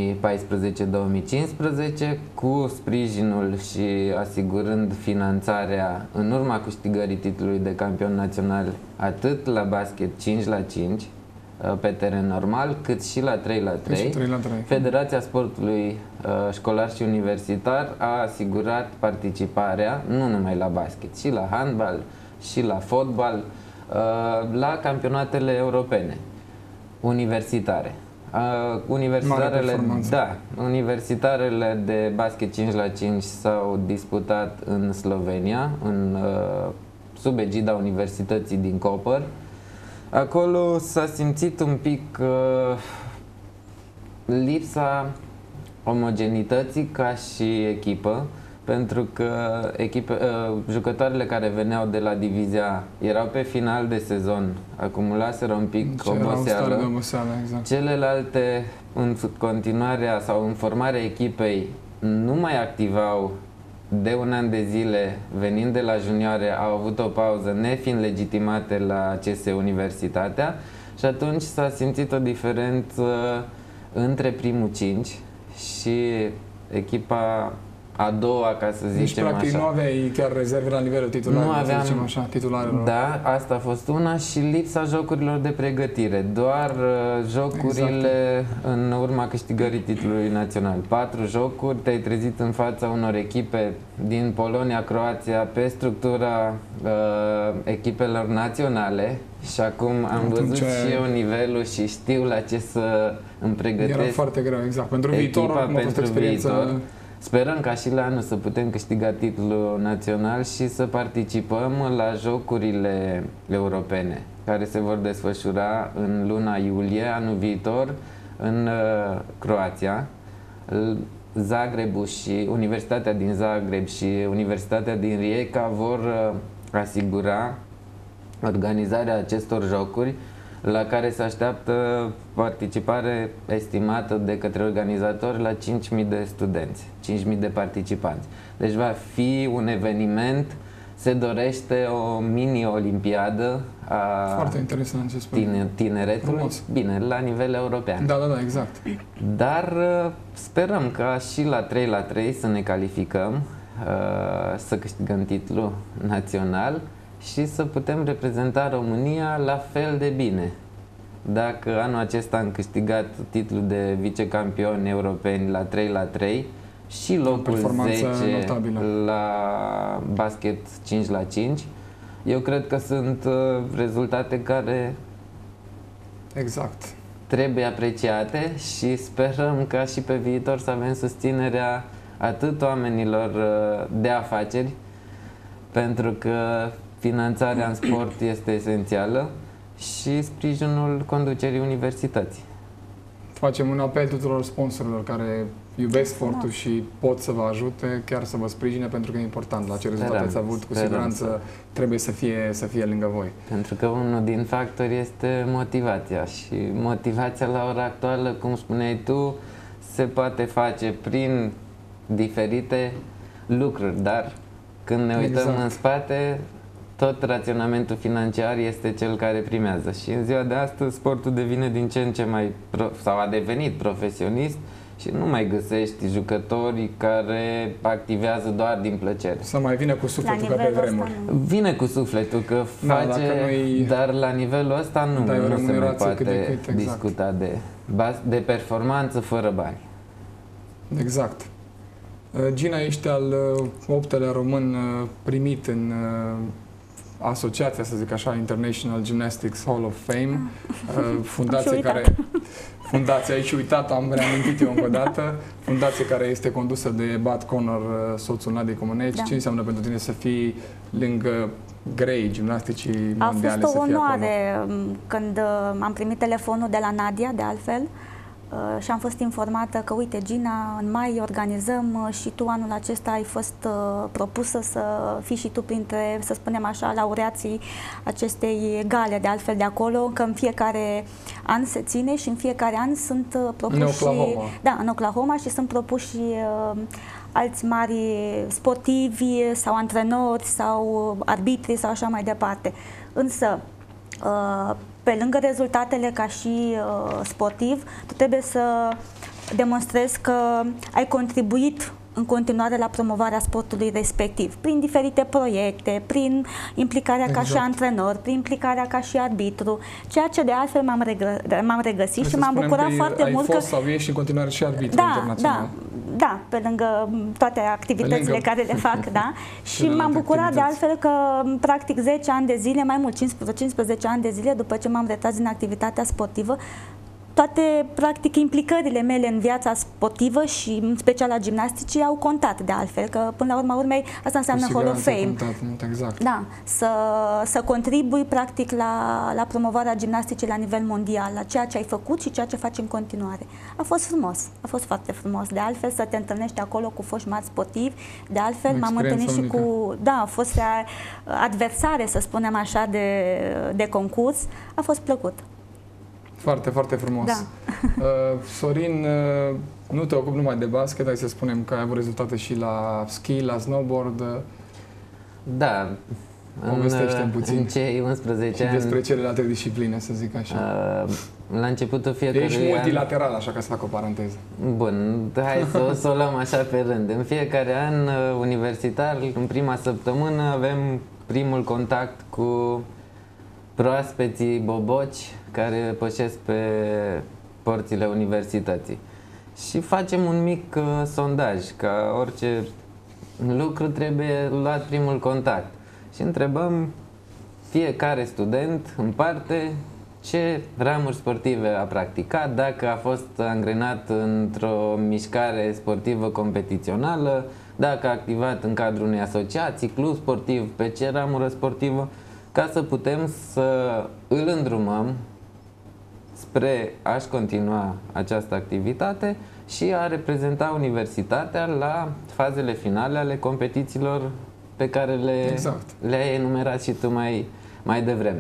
2014-2015, cu sprijinul și asigurând finanțarea în urma câștigării titlului de campion național atât la basket 5-5 pe teren normal, cât și la 3-3. Federația Sportului Școlar și Universitar a asigurat participarea nu numai la basket, și la handbal, și la fotbal, la campionatele europene universitare. Universitarele de basket 5-5 s-au disputat în Slovenia, sub egida Universității din Koper. Acolo s-a simțit un pic lipsa omogenității ca și echipă, pentru că jucătoarele care veneau de la divizia erau pe final de sezon, acumulaseră un pic oboseală. Exact. Celelalte, în continuarea sau în formarea echipei, nu mai activau de un an de zile, venind de la junioare, au avut o pauză, nefiind legitimate la CS Universitatea, și atunci s-a simțit o diferență între primul 5 și echipa a doua, ca să Deci, zicem practic, așa. nu aveai chiar rezerve la nivelul titularului, Nu aveam, să zicem așa, titularelor. Da, asta a fost una și lipsa jocurilor de pregătire. Doar jocurile în urma câștigării titlului național. 4 jocuri, te-ai trezit în fața unor echipe din Polonia, Croația, pe structura echipelor naționale și acum am văzut și eu nivelul și știu la ce să îmi pregătesc. Era foarte greu, exact. Pentru viitor, acum a fost experiență. Viitor. Sperăm ca și la anul să putem câștiga titlul național și să participăm la jocurile europene care se vor desfășura în luna iulie anul viitor în Croația. Zagrebul și Universitatea din Zagreb și Universitatea din Rijeka vor asigura organizarea acestor jocuri, la care se așteaptă participare estimată de către organizatori la 5.000 de studenți, 5.000 de participanți. Deci va fi un eveniment, se dorește o mini-olimpiadă a foarte interesant ce spune. Tineretului, frumos. Bine, la nivel european. Da, exact. Dar sperăm ca și la 3-3 să ne calificăm, să câștigăm titlul național și să putem reprezenta România la fel de bine. Dacă anul acesta am câștigat titlul de vicecampioni europeni la 3-3 și locul 10 notabilă la basket 5-5, eu cred că sunt rezultate care exact trebuie apreciate și sperăm ca și pe viitor să avem susținerea atât oamenilor de afaceri, pentru că finanțarea în sport este esențială, și sprijinul conducerii universității. Facem un apel tuturor sponsorilor care iubesc sportul și pot să vă ajute, chiar să vă sprijine, pentru că e important. La ce rezultate ați avut, cu siguranță trebuie să fie lângă voi. Pentru că unul din factori este motivația și motivația la ora actuală, cum spuneai tu, se poate face prin diferite lucruri, dar când ne uităm în spate, tot raționamentul financiar este cel care primează și în ziua de astăzi sportul devine din ce în ce mai sau a devenit profesionist și nu mai găsești jucători care activează doar din plăcere. Să mai vină cu sufletul ca pe vremuri. Vine cu sufletul că face, dar la nivelul ăsta nu se mai poate discuta de performanță fără bani. Exact. Gina, ești al 8-lea român primit în asociația, să zic așa, International Gymnastics Hall of Fame, fundație care... Fundația, aici uitat, am reamintit eu încă o dată, fundație care este condusă de Bud Connor, soțul Nadiei Comaneci. Ce înseamnă pentru tine să fii lângă grei gimnasticii mondiale? A fost o onoare când am primit telefonul de la Nadia, de altfel, și am fost informată că, uite, Gina, în mai organizăm și tu anul acesta ai fost propusă să fii și tu printre, să spunem așa, laureații acestei gale, de altfel de acolo, că în fiecare an se ține și în fiecare an sunt propuși... În Oklahoma. Da, în Oklahoma, și sunt propuși alți mari sportivi sau antrenori sau arbitri sau așa mai departe. Însă, pe lângă rezultatele ca și sportiv, tu trebuie să demonstrezi că ai contribuit în continuare la promovarea sportului respectiv, prin diferite proiecte, prin implicarea ca și antrenor, prin implicarea ca și arbitru, ceea ce de altfel m-am regăsit și m-am bucurat foarte mult că... Ai fost sau ești în continuare și arbitru internațional. Da, pe lângă toate activitățile care le fac, da. Și m-am bucurat de altfel că, practic, 10 ani de zile, mai mult, 15 ani de zile, după ce m-am retras din activitatea sportivă, toate, practic, implicările mele în viața sportivă și în special a gimnasticii au contat, de altfel, că până la urma urmei asta înseamnă Hall of Fame. Exact. Da, să contribui, practic, la promovarea gimnasticii la nivel mondial, la ceea ce ai făcut și ceea ce faci în continuare. A fost frumos, a fost foarte frumos. De altfel, să te întâlnești acolo cu foști mari sportivi, de altfel m-am întâlnit și cu, da, foste adversare, să spunem așa, de concurs. A fost plăcut. Foarte, foarte frumos. Da. Sorin, nu te ocupi numai de basket, hai să spunem că ai avut rezultate și la ski, la snowboard. Da, Povestește-mi puțin. În cei 11 și ani... despre celelalte discipline, să zic așa. La începutul fiecărui Ești multilateral, așa, ca să fac o paranteză. Bun, hai să o luăm așa pe rând. În fiecare an universitar, în prima săptămână, avem primul contact cu proaspeții boboci care pășesc pe porțile universității. Și facem un mic sondaj, ca orice lucru trebuie luat primul contact. Și întrebăm fiecare student în parte ce ramuri sportive a practicat, dacă a fost angrenat într-o mișcare sportivă competițională, dacă a activat în cadrul unei asociații, club sportiv, pe ce ramură sportivă, ca să putem să îl îndrumăm spre a-și continua această activitate și a reprezenta universitatea la fazele finale ale competițiilor pe care le-ai enumerat și tu mai devreme.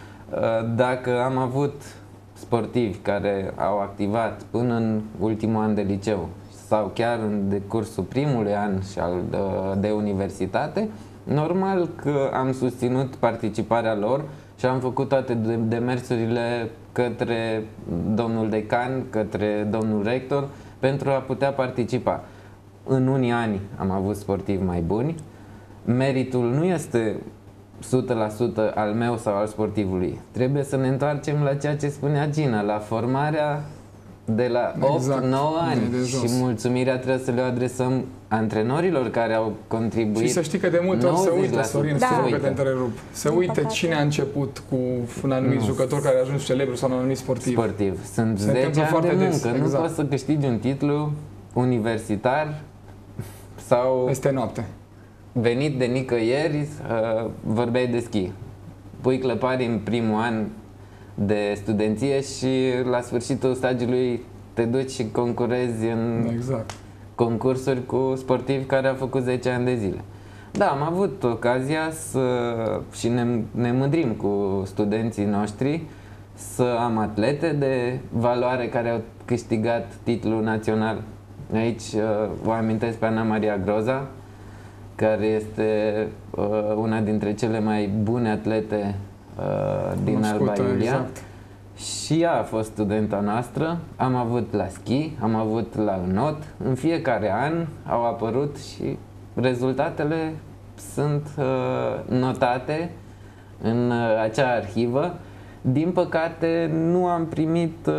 Dacă am avut sportivi care au activat până în ultimul an de liceu sau chiar în decursul primului an de universitate, normal că am susținut participarea lor și am făcut toate demersurile către domnul decan, către domnul rector, pentru a putea participa. În unii ani am avut sportivi mai buni. Meritul nu este 100% al meu sau al sportivului. Trebuie să ne întoarcem la ceea ce spunea Gina, la formarea de la 8-9 ani. Și mulțumirea trebuie să le adresăm antrenorilor care au contribuit. Și să știi că de multe ori se uită, Sorin, te întrerup. Se uită cine a început cu un anumit jucător care a ajuns celebru sau un anumit sportiv. Sunt 10 ani de muncă. Nu poți să câștigi un titlu universitar sau peste noapte. Venit de nicăieri, vorbeai de schi. Pui clăpari în primul an de studenție și la sfârșitul stagiului te duci și concurezi în concursuri cu sportivi care au făcut 10 ani de zile. Da, am avut ocazia și ne mândrim cu studenții noștri să am atlete de valoare care au câștigat titlul național. Aici o amintesc pe Ana Maria Groza, care este una dintre cele mai bune atlete din Alba Iulia. Și ea a fost studenta noastră. Am avut la schi, am avut la înot. În fiecare an au apărut și rezultatele sunt notate în acea arhivă. Din păcate nu am primit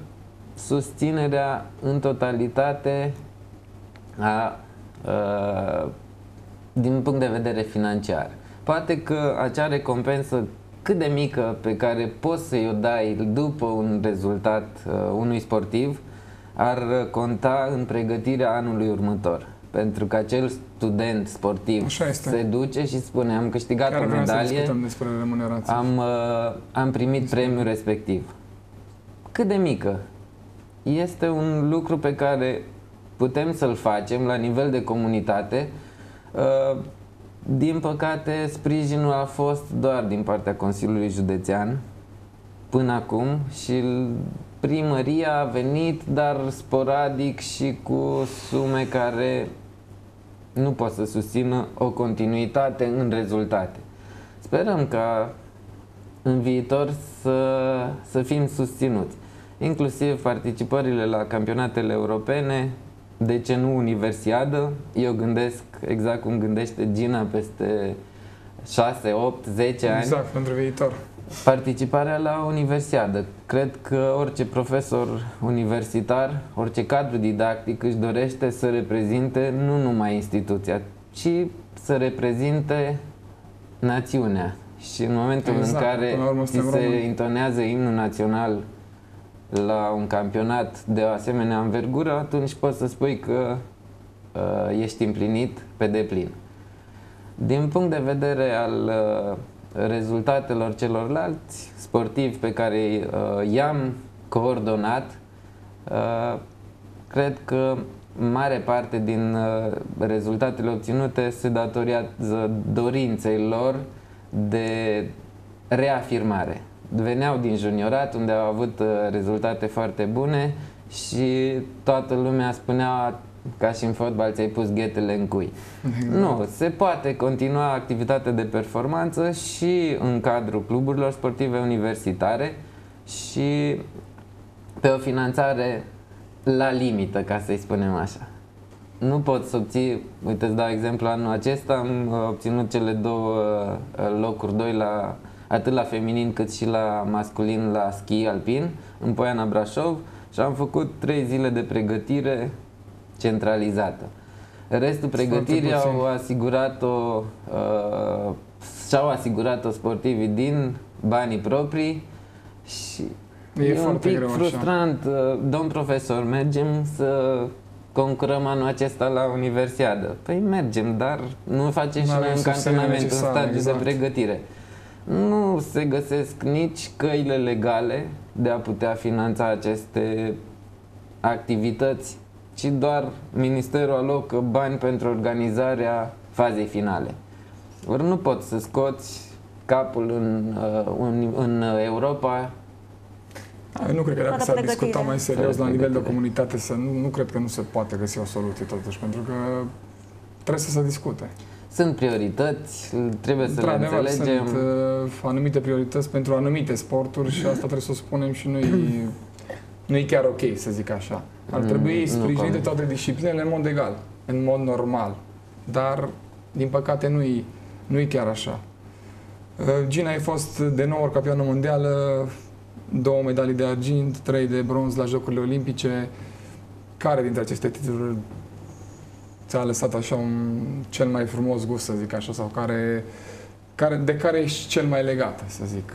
susținerea în totalitate din punct de vedere financiar. Poate că acea recompensă cât de mică pe care poți să-i o dai după un rezultat unui sportiv ar conta în pregătirea anului următor. Pentru că acel student sportiv se duce și spune: am câștigat o medalie, am primit premiul respectiv. Cât de mică? Este un lucru pe care putem să-l facem la nivel de comunitate. Din păcate, sprijinul a fost doar din partea Consiliului Județean până acum și primăria a venit, dar sporadic și cu sume care nu pot să susțină o continuitate în rezultate. Sperăm ca în viitor să fim susținuți, inclusiv participările la campionatele europene. De ce nu universiadă? Eu gândesc exact cum gândește Gina peste 6, 8, 10 ani. Exact, pentru viitor. Participarea la universiadă. Cred că orice profesor universitar, orice cadru didactic își dorește să reprezinte nu numai instituția, ci să reprezinte națiunea. Și în momentul în care ți se intonează imnul național la un campionat de o asemenea învergură, atunci poți să spui că ești împlinit pe deplin. Din punct de vedere al rezultatelor celorlalți sportivi pe care i-am coordonat, cred că mare parte din rezultatele obținute se datorează dorinței lor de reafirmare. Veneau din juniorat, unde au avut rezultate foarte bune și toată lumea spunea: ca și în fotbal ți-ai pus ghetele în cui. Exact. Nu, se poate continua activitatea de performanță și în cadrul cluburilor sportive universitare și pe o finanțare la limită, ca să-i spunem așa. Nu poți să obții, uite, îți dau exemplu, anul acesta am obținut cele 2 locuri, 2 atât la feminin cât și la masculin la schi alpin în Poiana Brașov și am făcut 3 zile de pregătire centralizată. Restul pregătirii și-au asigurat-o sportivii din banii proprii și e un pic frustrant. Domn profesor, mergem să concurăm anul acesta la Universiadă. Păi mergem, dar nu facem și noi un cantonament în stadiu de pregătire. Nu se găsesc nici căile legale de a putea finanța aceste activități, ci doar Ministerul alocă bani pentru organizarea fazei finale. Ori nu poți să scoți capul în Europa. Nu cred că dacă s-ar discuta mai serios la nivel de comunitate, nu cred că nu se poate găsi o soluție totuși, pentru că trebuie să se discute. Sunt priorități, trebuie să le înțelegem. Sunt anumite priorități pentru anumite sporturi și asta trebuie să o spunem și nu e chiar ok, să zic așa. Ar trebui sprijinite toate disciplinele în mod egal, în mod normal. Dar, din păcate, nu e chiar așa. Gina a fost de 9 ori campioană mondială, 2 medalii de argint, 3 de bronz la Jocurile Olimpice. Care dintre aceste titluri ți-a lăsat așa cel mai frumos gust, să zic așa, sau de care ești cel mai legat, să zic?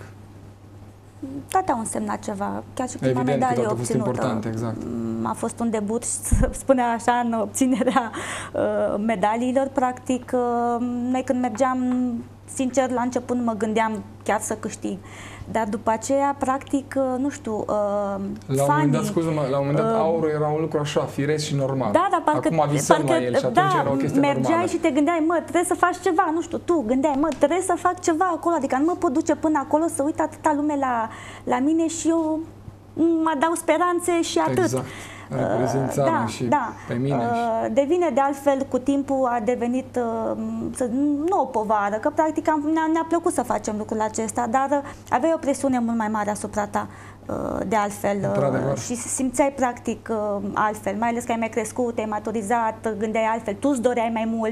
Toate au însemnat ceva, chiar și prima medalie obținută. Important, exact. A fost un debut, să spunem așa, în obținerea medaliilor. Practic, noi când mergeam, sincer, la început nu mă gândeam chiar să câștig. Dar după aceea, practic, nu știu, la un moment dat, aurul era un lucru așa, firesc și normal. Da, dar acum visăm la el și atunci era o chestie mergeai normală. Și te gândeai, mă, trebuie să faci ceva, nu știu, tu gândeai, mă, trebuie să fac ceva acolo, adică nu mă pot duce până acolo să uit atâta lume la mine și eu mă dau speranțe și atât. Exact. Reprezint țara și pe mine. Devine de altfel, cu timpul a devenit nu o povară, că practic ne-a plăcut să facem lucrul acesta, dar aveai o presiune mult mai mare asupra ta de altfel și simțeai practic altfel, mai ales că ai mai crescut, ai maturizat, gândeai altfel, tu îți doreai mai mult.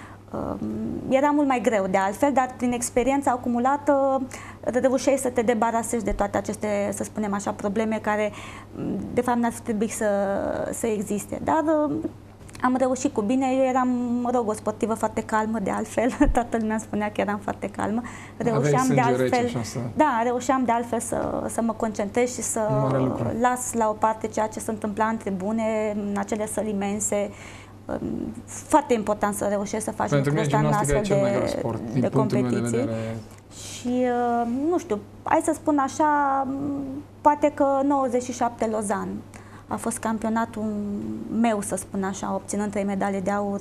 Era mult mai greu de altfel, dar prin experiența acumulată reușeai să te debarasezi de toate aceste, să spunem așa, probleme care de fapt n-ar trebui să existe. Dar am reușit cu bine. Eu eram, mă rog, o sportivă foarte calmă de altfel. Toată lumea spunea că eram foarte calmă. Reușeam de altfel, reușeam de altfel să mă concentrez și să las la o parte ceea ce se întâmpla în tribune, în acele săli imense. Foarte important să reușești să faci lucrul ăsta în astfel de competiții. Și, nu știu, hai să spun așa, poate că 97 Lozan a fost campionatul meu, să spun așa, obținând 3 medalii de aur,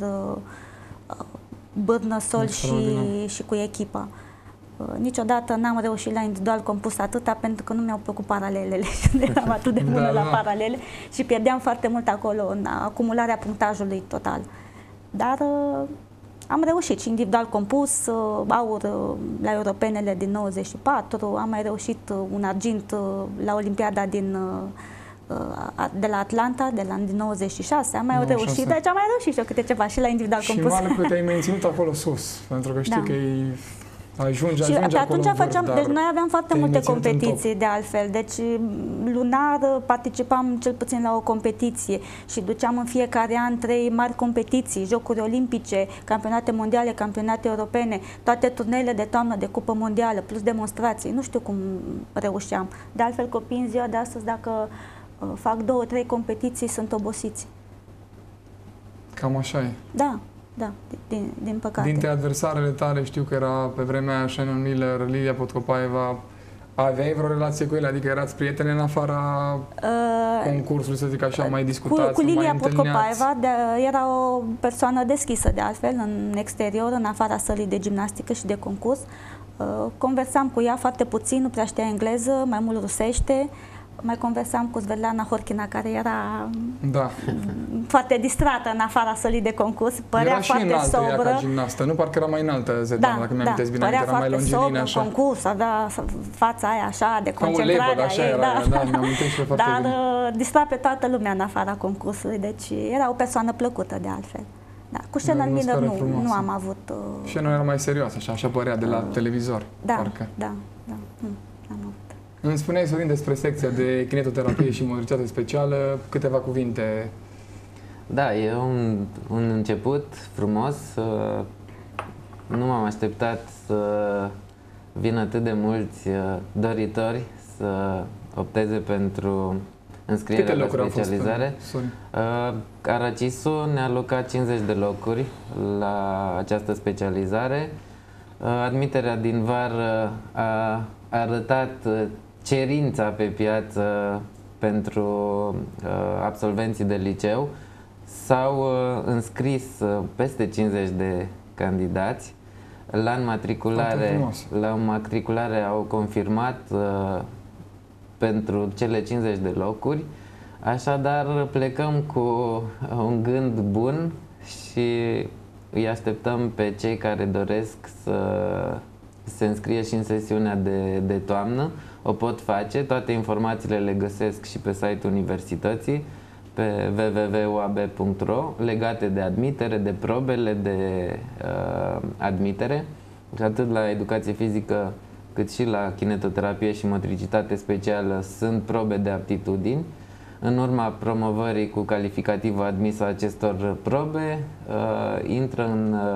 bârnă, sol și cu echipa. Niciodată n-am reușit la individual compus atâta, pentru că nu mi-au plăcut paralelele și nu eram atât de bună la paralele și pierdeam foarte mult acolo în acumularea punctajului total. Dar am reușit și individual compus, aur la europenele din 94, am mai reușit un argint la Olimpiada de la Atlanta, din 96, am mai reușit, deci am mai reușit și eu câte ceva și la individual compus. Și mai că te-ai menținut acolo sus, pentru că știi că ajunge și acolo atunci deci noi aveam foarte multe competiții de altfel, deci lunar participam cel puțin la o competiție și duceam în fiecare an 3 mari competiții, Jocuri Olimpice, campionate mondiale, campionate europene, toate turneele de toamnă de cupă mondială, plus demonstrații, nu știu cum reușeam. De altfel, copiii în ziua de astăzi, dacă fac 2-3 competiții, sunt obosiți. Cam așa e. Da. Da, din păcate. Dintre adversarele tale, știu că era pe vremea aia Shannon Miller, Lilia Podkopaeva, aveai vreo relație cu ele? Adică erați prietene în afara concursului, să zic așa, mai discutați, cu Lilia Podkopaeva era o persoană deschisă de altfel, în exterior, în afara sălii de gimnastică și de concurs. Conversam cu ea foarte puțin, nu prea știa engleză, mai mult rusește. Mai conversam cu Svetlana Horchina, care era Da. foarte distrată în afara sălii de concurs, părea Era și foarte înaltă ea sobră. ca gimnastă, nu? Parcă era mai înaltă, Svetlana, dacă mi-amintesc bine, părea era mai foarte longilină, sobră așa. în concurs, avea fața aia așa de Ca un concentrarea lepăd, așa ei, era ea, da, mi-amintesc și eu foarte dar bine. distra pe toată lumea în afara concursului, deci era o persoană plăcută de altfel. Da, cu Shannon Miller nu am avut... Și nu era mai serioasă, așa părea de la televizor, Da, parcă. da, nu am avut. Îmi spuneai, Sorin, despre secția de kinetoterapie și motoritate specială, câteva cuvinte. Da, e un început frumos. Nu m-am așteptat să vină atât de mulți doritori să opteze pentru înscrierea la specializare. Aracisu ne-a alocat 50 de locuri la această specializare. Admiterea din vară a arătat cerința pe piață pentru absolvenții de liceu. S-au înscris peste 50 de candidați. La înmatriculare au confirmat pentru cele 50 de locuri. Așadar, plecăm cu un gând bun și îi așteptăm pe cei care doresc să se înscrie și în sesiunea de toamnă. O pot face, toate informațiile le găsesc și pe site-ul universității, pe www.uab.ro, legate de admitere, de probele de admitere, atât la educație fizică cât și la kinetoterapie și motricitate specială sunt probe de aptitudini. În urma promovării cu calificativul admis a acestor probe, intră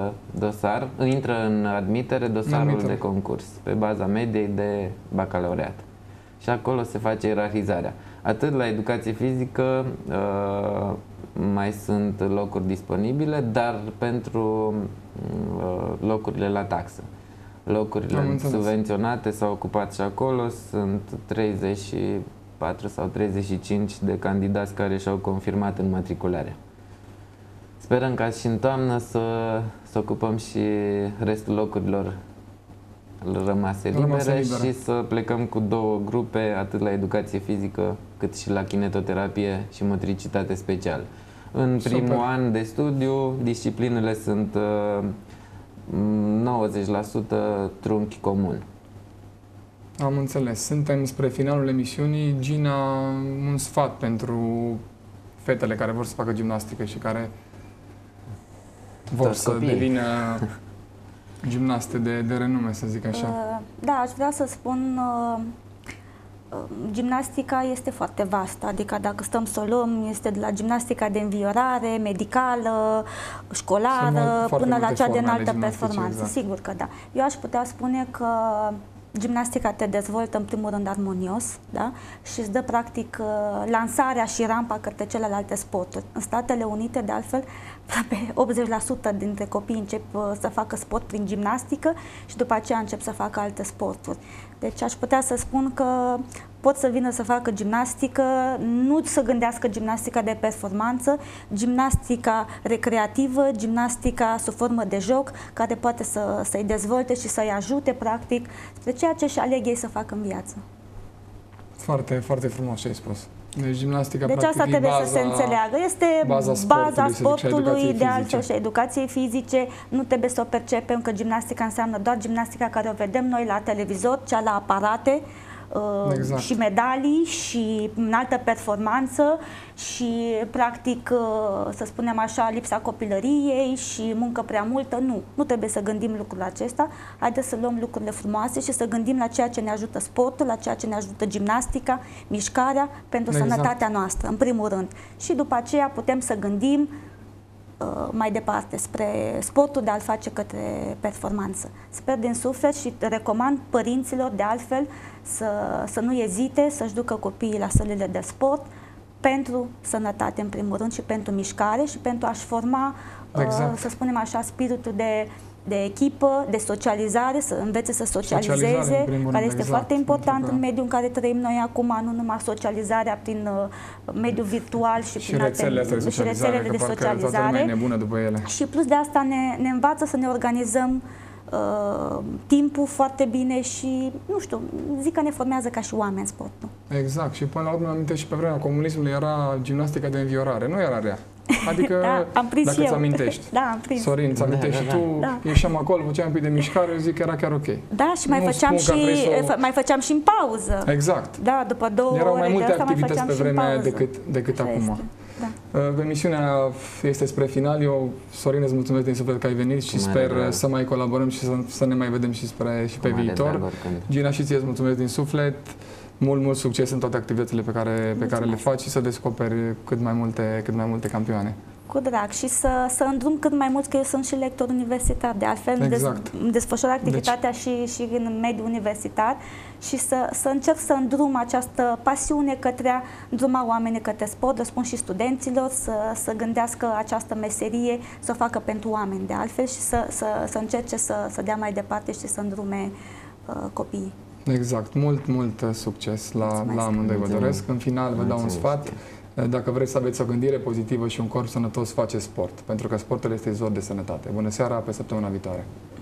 în admitere dosarul de concurs pe baza mediei de bacalaureat. Și acolo se face ierarhizarea. Atât la educație fizică mai sunt locuri disponibile, dar pentru locurile la taxă. Locurile subvenționate s-au ocupat și acolo, sunt 34 sau 35 de candidați care și-au confirmat înmatricularea. Sperăm ca și în toamnă să ocupăm și restul locurilor rămase libere și să plecăm cu două grupe, atât la educație fizică cât și la kinetoterapie și motricitate specială. În primul an de studiu, disciplinele sunt 90% trunchi comun. Am înțeles. Suntem spre finalul emisiunii. Gina, un sfat pentru fetele care vor să facă gimnastică și care vor să devină gimnaste de renume, să zic așa. Da, aș vrea să spun, gimnastica este foarte vastă, adică dacă stăm să o luăm, este de la gimnastica de înviorare, medicală, școlară, până la cea de înaltă performanță. Exact. Sigur că da. Eu aș putea spune că gimnastica te dezvoltă în primul rând armonios, da? Și îți dă practic lansarea și rampa către celelalte sporturi. În Statele Unite, de altfel, aproape 80% dintre copii încep să facă sport prin gimnastică și după aceea încep să facă alte sporturi. Deci aș putea să spun că pot să vină să facă gimnastică, nu să gândească gimnastica de performanță, gimnastica recreativă, gimnastica sub formă de joc, care poate să-i dezvolte și să-i ajute, practic, spre ceea ce își aleg ei să facă în viață. Foarte, foarte frumos ce ai spus. Deci gimnastica, deci practic, asta trebuie să se înțeleagă. Este baza sportului, de altfel, și educației fizice. Nu trebuie să o percepem că gimnastica înseamnă doar gimnastica care o vedem noi la televizor, cea la aparate, exact. Și medalii și înaltă performanță și practic, să spunem așa, lipsa copilăriei și muncă prea multă. Nu trebuie să gândim lucrul acesta. Haideți să luăm lucrurile frumoase și să gândim la ceea ce ne ajută sportul, la ceea ce ne ajută gimnastica, mișcarea pentru sănătatea noastră, în primul rând. Și după aceea putem să gândim mai departe spre sportul de a-l face către performanță. Sper din suflet și recomand părinților de altfel să nu ezite, să-și ducă copiii la sălile de sport pentru sănătate în primul rând și pentru mișcare și pentru a-și forma, să spunem așa, spiritul de echipă, de socializare, să învețe să socializeze, care este foarte important în mediul în care trăim noi acum, nu numai socializarea prin mediul virtual și prin rețelele de socializare. Nebună după ele. Și plus de asta ne învață să ne organizăm timpul foarte bine și, nu știu, zic că ne formează ca și oameni sportul. Exact. Și până la urmă, amintesc și pe vremea comunismului era gimnastica de înviorare. Nu era rea. Adică, Da, am prins dacă eu. îți amintești. Da, am prins. Sorin, îți amintești și tu, ieșeam acolo, făceam un pic de mișcare, eu zic că era chiar ok. Da, și mai Nu făceam spun că și, trebuie să o- mai făceam și în pauză. Exact. Da, după 2 Erau ore mai de multe asta mai activități făceam pe și în vremea pauză. decât Așa acum. este, da. Emisiunea este spre final. Eu, Sorin, îți mulțumesc din suflet că ai venit și Cu mare sper drag. să mai colaborăm și să ne mai vedem și pe mare viitor. drag oricând. Gina, și ție îți mulțumesc din suflet. Mult succes în toate activitățile pe care le faci și să descoperi cât mai multe campioane. Cu drag și să îndrum cât mai mult, că eu sunt și lector universitar, de altfel Exact. îmi desfășor activitatea și în mediul universitar și să încerc să îndrum această pasiune către a îndruma oamenii către sport, le spun și studenților să gândească această meserie, să o facă pentru oameni de altfel și să încerce să dea mai departe și să îndrume copiii. Exact. Mult succes la amândoi vă doresc. În final vă dau un sfat. Dacă vreți să aveți o gândire pozitivă și un corp sănătos, faceți sport, pentru că sportul este izvor de sănătate. Bună seara, pe săptămâna viitoare!